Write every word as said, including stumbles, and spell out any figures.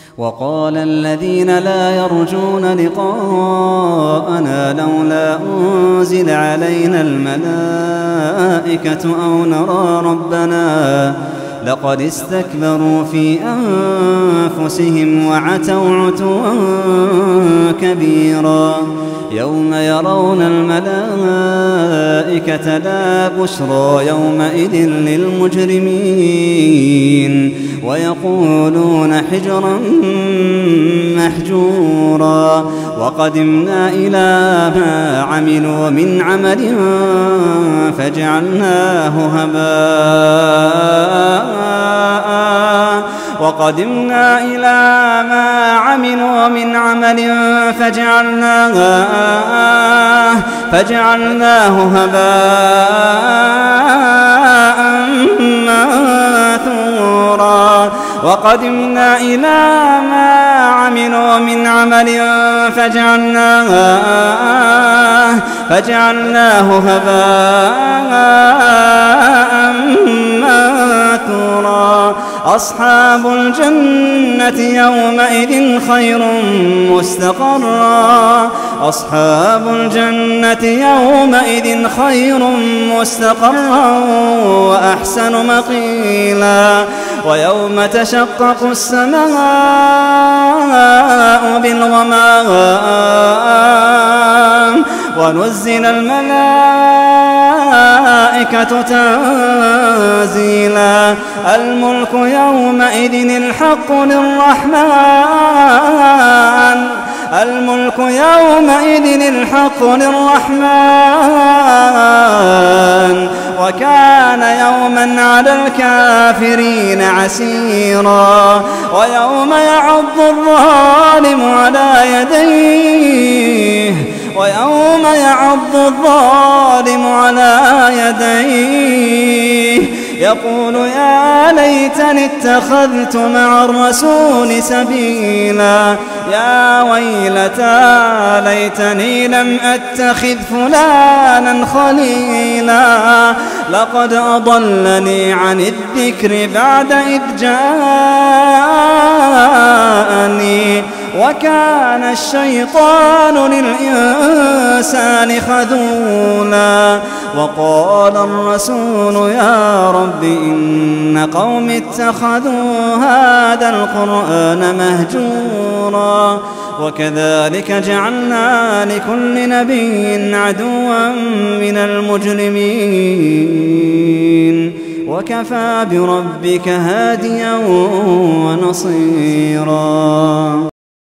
وقال الذين لا يرجون لقاءنا لولا أنزل علينا الملائكة أو نرى ربنا لقد استكبروا في أنفسهم وعتوا عتوا كبيرا يوم يرون الملائكة لا بشرى يومئذ للمجرمين ويقولون حجرا محجورا وقدمنا إلى ما عملوا من عمل فجعلناه هباء وقدمنا إلى ما عملوا من عمل فجعلناه فجعلناه هباء منثورا وقدمنا إلى ما عملوا من عمل فجعلناه فجعلناه هباء منثورا أصحاب الجنة يومئذ خير مستقرا أصحاب الجنة يومئذ خير مستقرا وأحسن مقيلا ويوم تشقق السماء بالغمام ونزل الملائكة تنزيلا الملك يومئذ الحق للرحمن الملك يومئذ الحق للرحمن وكان يوما على الكافرين عسيرا ويوم يعض الظالم على يديه ويوم يعض الظالم على يديه يقول يا ليتني اتخذت مع الرسول سبيلا يا ويلتى ليتني لم أتخذ فلانا خليلا لقد أضلني عن الذكر بعد إذ جاءني وكان الشيطان للإنسان خذولا وقال الرسول يا رب إن قوم اتخذوا هذا القرآن مهجورا وكذلك جعلنا لكل نبي عدوا من المجرمين وكفى بربك هاديا ونصيرا.